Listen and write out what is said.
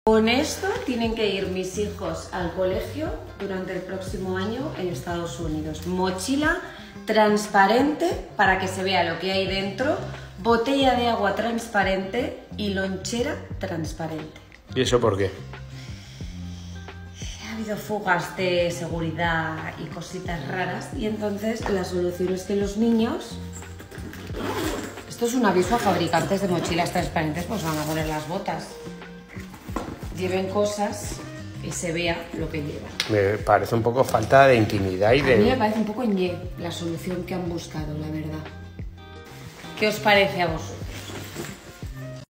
Con esto tienen que ir mis hijos al colegio durante el próximo año en Estados Unidos. Mochila transparente para que se vea lo que hay dentro, botella de agua transparente y lonchera transparente. ¿Y eso por qué? Ha habido fugas de seguridad y cositas raras y entonces la solución es que los niños... Esto es un aviso a fabricantes de mochilas transparentes, pues van a poner las botas. Lleven cosas y se vea lo que llevan. Me parece un poco falta de intimidad y de... A mí me parece un poco ñe la solución que han buscado, la verdad. ¿Qué os parece a vosotros?